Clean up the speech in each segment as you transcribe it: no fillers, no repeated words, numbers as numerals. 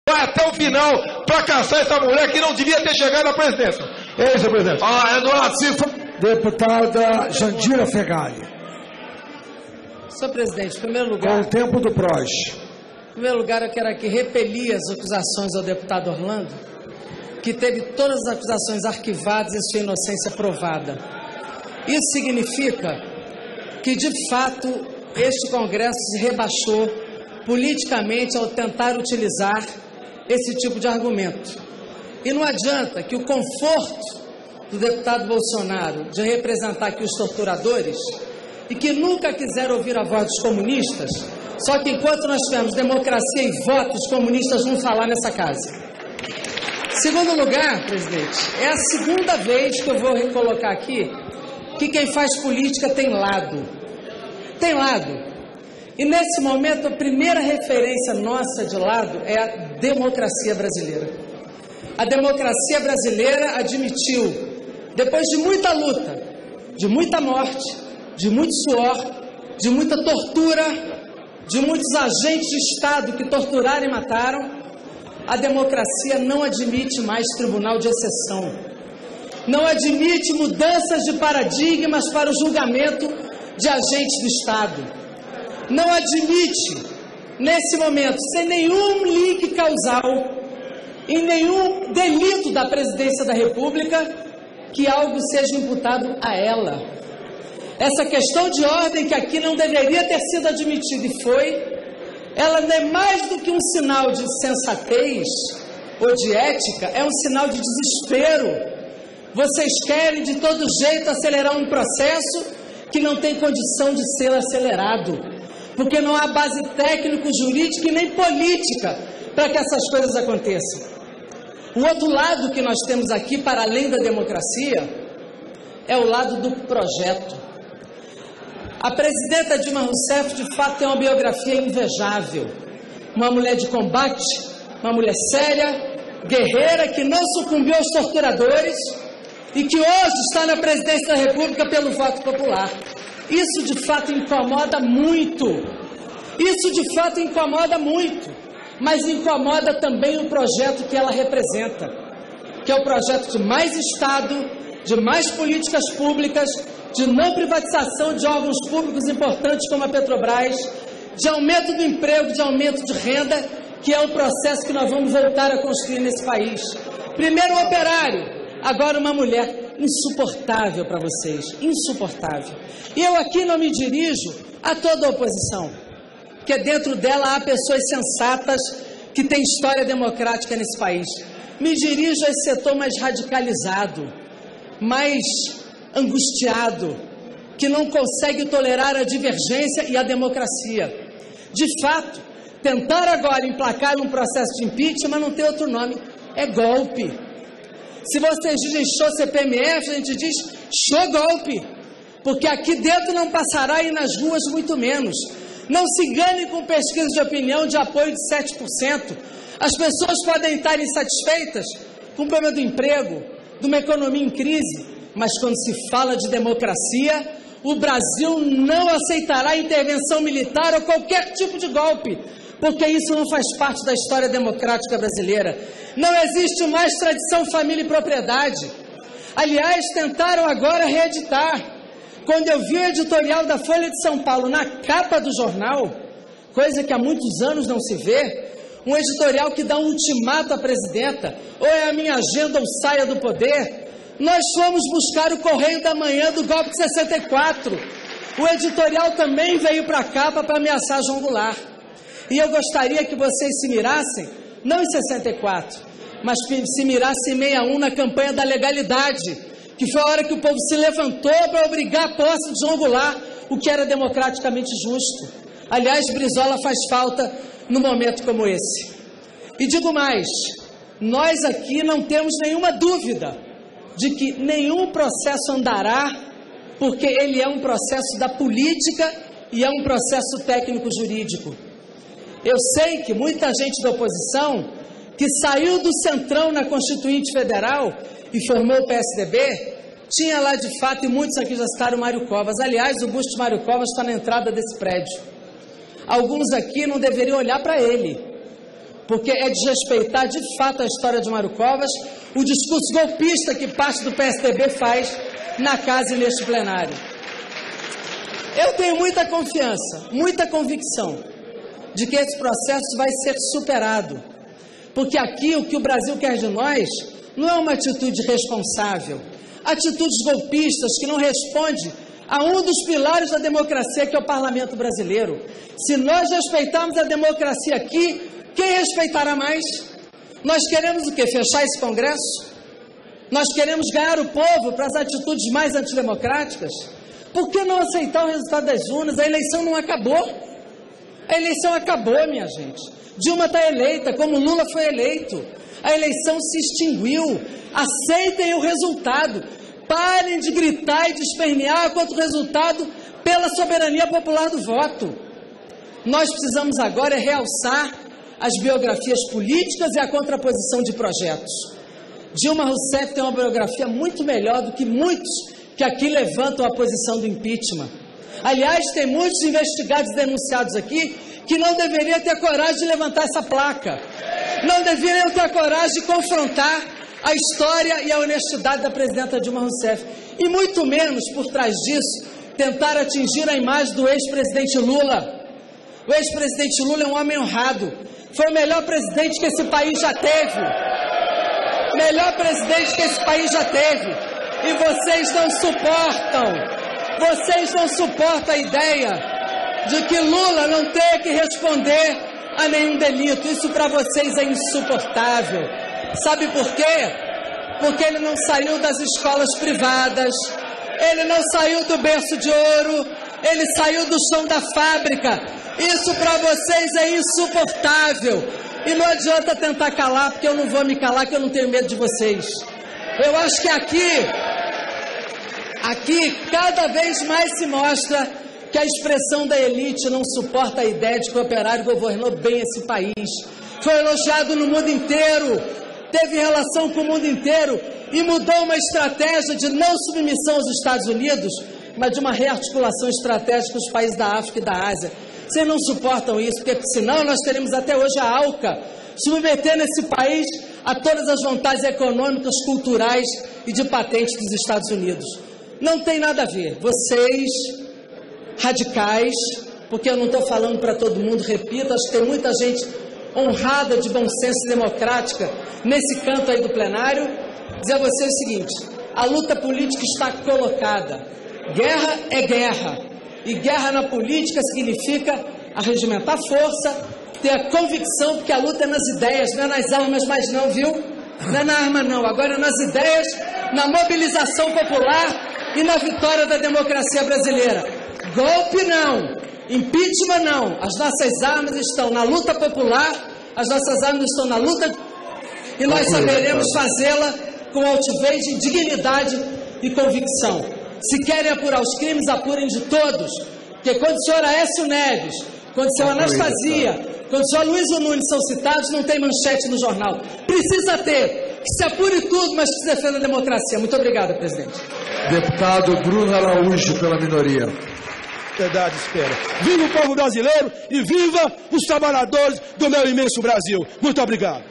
vai até o final para caçar essa mulher que não devia ter chegado à presidência. É isso, presidente. Eduardo, se for... Deputada Jandira Fegali. Senhor presidente, em primeiro lugar... Com o tempo do PROS. Em primeiro lugar, eu quero aqui repelir as acusações ao deputado Orlando, que teve todas as acusações arquivadas e sua inocência provada. Isso significa que, de fato, este Congresso se rebaixou politicamente ao tentar utilizar esse tipo de argumento. E não adianta que o conforto do deputado Bolsonaro de representar aqui os torturadores e que nunca quiseram ouvir a voz dos comunistas, só que enquanto nós tivermos democracia e votos, os comunistas vão falar nessa casa. Segundo lugar, presidente, é a segunda vez que eu vou recolocar aqui que quem faz política tem lado. Tem lado. E nesse momento a primeira referência nossa de lado é a democracia brasileira. A democracia brasileira admitiu, depois de muita luta, de muita morte, de muito suor, de muita tortura, de muitos agentes de Estado que torturaram e mataram, a democracia não admite mais tribunal de exceção. Não admite mudanças de paradigmas para o julgamento de agentes do Estado. Não admite, nesse momento, sem nenhum link causal, em nenhum delito da presidência da República, que algo seja imputado a ela. Essa questão de ordem que aqui não deveria ter sido admitida e foi, ela não é mais do que um sinal de sensatez ou de ética, é um sinal de desespero. Vocês querem de todo jeito acelerar um processo que não tem condição de ser acelerado, porque não há base técnico-jurídica e nem política para que essas coisas aconteçam. O outro lado que nós temos aqui, para além da democracia, é o lado do projeto. A presidenta Dilma Rousseff, de fato, tem uma biografia invejável. Uma mulher de combate, uma mulher séria, guerreira, que não sucumbiu aos torturadores e que hoje está na presidência da República pelo voto popular. Isso, de fato, incomoda muito. Isso, de fato, incomoda muito. Mas incomoda também o projeto que ela representa, que é o projeto de mais Estado, de mais políticas públicas, de não privatização de órgãos públicos importantes como a Petrobras, de aumento do emprego, de aumento de renda, que é o processo que nós vamos voltar a construir nesse país. Primeiro o operário, agora uma mulher. Insuportável para vocês, insuportável. E eu aqui não me dirijo a toda a oposição, porque dentro dela há pessoas sensatas que têm história democrática nesse país. Me dirijo a esse setor mais radicalizado, mais angustiado, que não consegue tolerar a divergência e a democracia. De fato, tentar agora emplacar um processo de impeachment não tem outro nome, é golpe. Se vocês dizem show CPMF, a gente diz show golpe, porque aqui dentro não passará e nas ruas muito menos. Não se enganem com pesquisa de opinião de apoio de 7%. As pessoas podem estar insatisfeitas com o problema do emprego, de uma economia em crise, mas quando se fala de democracia, o Brasil não aceitará intervenção militar ou qualquer tipo de golpe, porque isso não faz parte da história democrática brasileira. Não existe mais tradição família e propriedade. Aliás, tentaram agora reeditar. Quando eu vi o editorial da Folha de São Paulo na capa do jornal, coisa que há muitos anos não se vê, um editorial que dá um ultimato à presidenta, ou é a minha agenda ou saia do poder, nós fomos buscar o Correio da Manhã do golpe de 64. O editorial também veio para a capa para ameaçar João Goulart. E eu gostaria que vocês se mirassem, não em 64, mas se mirassem em 61 na campanha da legalidade, que foi a hora que o povo se levantou para obrigar a posse de João Goulart, o que era democraticamente justo. Aliás, Brizola faz falta num momento como esse. E digo mais, nós aqui não temos nenhuma dúvida de que nenhum processo andará, porque ele é um processo da política e é um processo técnico-jurídico. Eu sei que muita gente da oposição, que saiu do Centrão na Constituinte Federal e formou o PSDB, tinha lá de fato, e muitos aqui já citaram Mário Covas. Aliás, o busto de Mário Covas está na entrada desse prédio. Alguns aqui não deveriam olhar para ele, porque é desrespeitar de fato a história de Mário Covas, o discurso golpista que parte do PSDB faz na casa e neste plenário. Eu tenho muita confiança, muita convicção de que esse processo vai ser superado, porque aqui o que o Brasil quer de nós não é uma atitude responsável, atitudes golpistas que não respondem a um dos pilares da democracia, que é o parlamento brasileiro. Se nós respeitarmos a democracia aqui, quem respeitará mais? Nós queremos o quê? Fechar esse Congresso? Nós queremos ganhar o povo para as atitudes mais antidemocráticas? Por que não aceitar o resultado das urnas? A eleição não acabou. A eleição acabou, minha gente. Dilma está eleita, como Lula foi eleito. A eleição se extinguiu. Aceitem o resultado. Parem de gritar e de espernear contra o resultado pela soberania popular do voto. Nós precisamos agora realçar as biografias políticas e a contraposição de projetos. Dilma Rousseff tem uma biografia muito melhor do que muitos que aqui levantam a posição do impeachment. Aliás, tem muitos investigados e denunciados aqui que não deveriam ter coragem de levantar essa placa. Não deveriam ter coragem de confrontar a história e a honestidade da presidenta Dilma Rousseff. E muito menos, por trás disso, tentar atingir a imagem do ex-presidente Lula. O ex-presidente Lula é um homem honrado. Foi o melhor presidente que esse país já teve. Melhor presidente que esse país já teve. E vocês não suportam a ideia de que Lula não tenha que responder a nenhum delito. Isso para vocês é insuportável. Sabe por quê? Porque ele não saiu das escolas privadas, ele não saiu do berço de ouro, ele saiu do chão da fábrica. Isso para vocês é insuportável. E não adianta tentar calar, porque eu não vou me calar, que eu não tenho medo de vocês. Eu acho que aqui cada vez mais se mostra que a expressão da elite não suporta a ideia de que o operário governou bem esse país. Foi elogiado no mundo inteiro, teve relação com o mundo inteiro e mudou uma estratégia de não submissão aos Estados Unidos, mas de uma rearticulação estratégica com os países da África e da Ásia. Vocês não suportam isso, porque senão nós teremos até hoje a ALCA, submetendo esse país a todas as vontades econômicas, culturais e de patentes dos Estados Unidos. Não tem nada a ver. Vocês, radicais, porque eu não estou falando para todo mundo, repito, acho que tem muita gente honrada de bom senso e democrática nesse canto aí do plenário, dizer a vocês o seguinte: a luta política está colocada. Guerra é guerra. E guerra na política significa arregimentar força, ter a convicção de que a luta é nas ideias, não é nas armas mais não, viu? Não é na arma não, agora é nas ideias, na mobilização popular e na vitória da democracia brasileira. Golpe não, impeachment não, as nossas armas estão na luta popular, as nossas armas estão na luta e nós saberemos fazê-la com altivez, dignidade e convicção. Se querem apurar os crimes, apurem de todos. Porque quando o senhor Aécio Neves, quando o senhor Anastasia, quando o senhor Luiz Nunes são citados, não tem manchete no jornal. Precisa ter. Que se apure tudo, mas que se defenda a democracia. Muito obrigado, presidente. Deputado Bruno Araújo, pela minoria. Verdade, espera. Viva o povo brasileiro e viva os trabalhadores do meu imenso Brasil. Muito obrigado.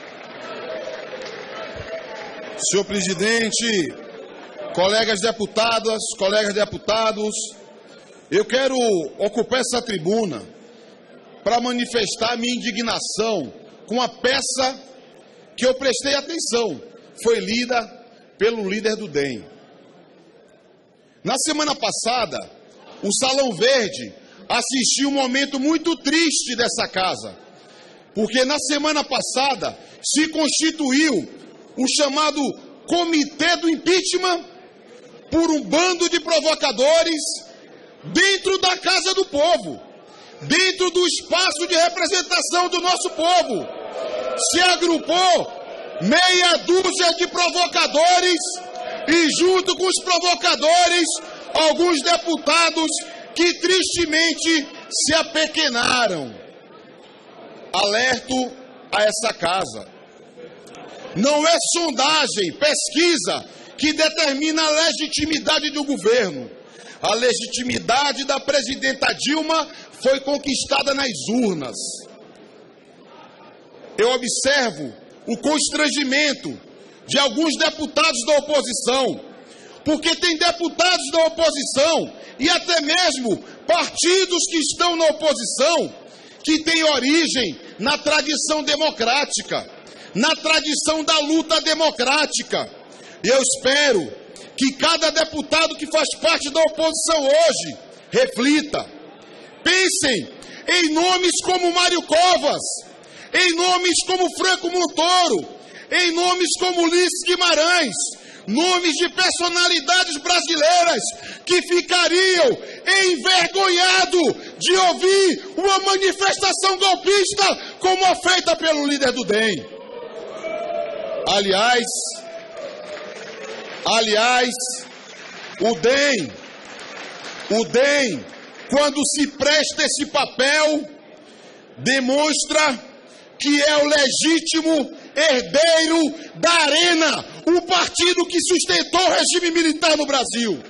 Senhor presidente, colegas deputadas, colegas deputados, eu quero ocupar essa tribuna para manifestar minha indignação com a peça que eu prestei atenção. Foi lida pelo líder do DEM. Na semana passada, o Salão Verde assistiu um momento muito triste dessa casa, porque na semana passada se constituiu o chamado Comitê do Impeachment por um bando de provocadores dentro da Casa do Povo, dentro do espaço de representação do nosso povo. Se agrupou meia dúzia de provocadores e junto com os provocadores, alguns deputados que tristemente se apequenaram. Alerto a essa casa. Não é sondagem, pesquisa que determina a legitimidade do governo. A legitimidade da presidenta Dilma foi conquistada nas urnas. eu observo o constrangimento de alguns deputados da oposição, porque tem deputados da oposição e até mesmo partidos que estão na oposição que têm origem na tradição democrática, na tradição da luta democrática. E eu espero que cada deputado que faz parte da oposição hoje reflita, pensem em nomes como Mário Covas, em nomes como Franco Montoro, em nomes como Ulisses Guimarães, nomes de personalidades brasileiras que ficariam envergonhados de ouvir uma manifestação golpista como a feita pelo líder do DEM. Aliás, o DEM, quando se presta esse papel, demonstra que é o legítimo herdeiro da Arena, o partido que sustentou o regime militar no Brasil.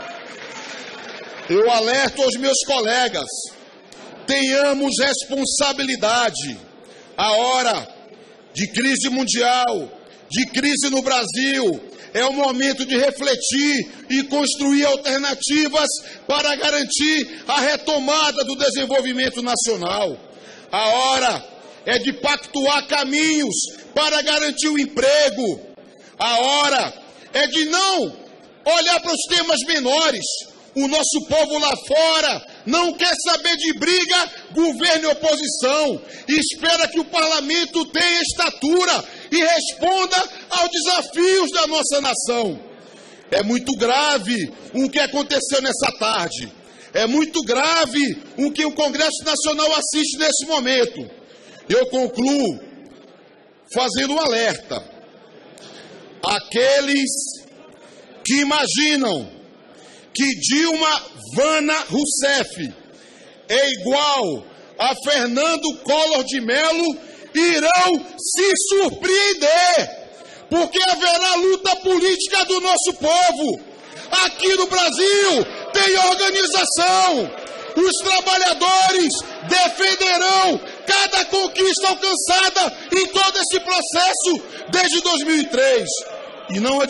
Eu alerto aos meus colegas, tenhamos responsabilidade. A hora de crise mundial, de crise no Brasil, é o momento de refletir e construir alternativas para garantir a retomada do desenvolvimento nacional. A hora é de pactuar caminhos para garantir o emprego. A hora é de não olhar para os temas menores. O nosso povo lá fora não quer saber de briga, governo e oposição. E espera que o parlamento tenha estatura e responda aos desafios da nossa nação. É muito grave o que aconteceu nessa tarde. É muito grave o que o Congresso Nacional assiste nesse momento. Eu concluo fazendo um alerta. Aqueles que imaginam que Dilma Vana Rousseff é igual a Fernando Collor de Mello irão se surpreender, porque haverá luta política do nosso povo. Aqui no Brasil tem organização. Os trabalhadores defenderão cada conquista alcançada em todo esse processo desde 2003. E não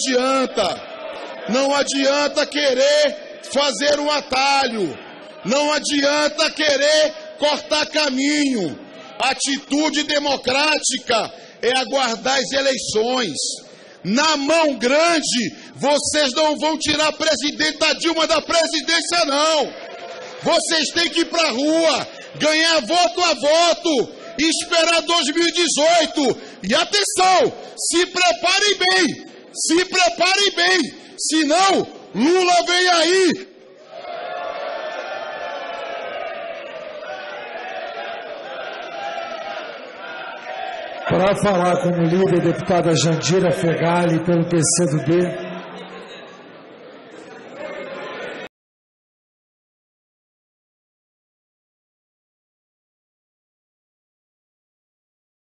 adianta querer fazer um atalho, não adianta querer cortar caminho. Atitude democrática é aguardar as eleições. Na mão grande, vocês não vão tirar a presidenta Dilma da presidência, não. Vocês têm que ir para a rua, ganhar voto a voto, esperar 2018. E atenção, se preparem bem, senão Lula vem aí. Para falar como líder, deputada Jandira Fegali, pelo PCdoB.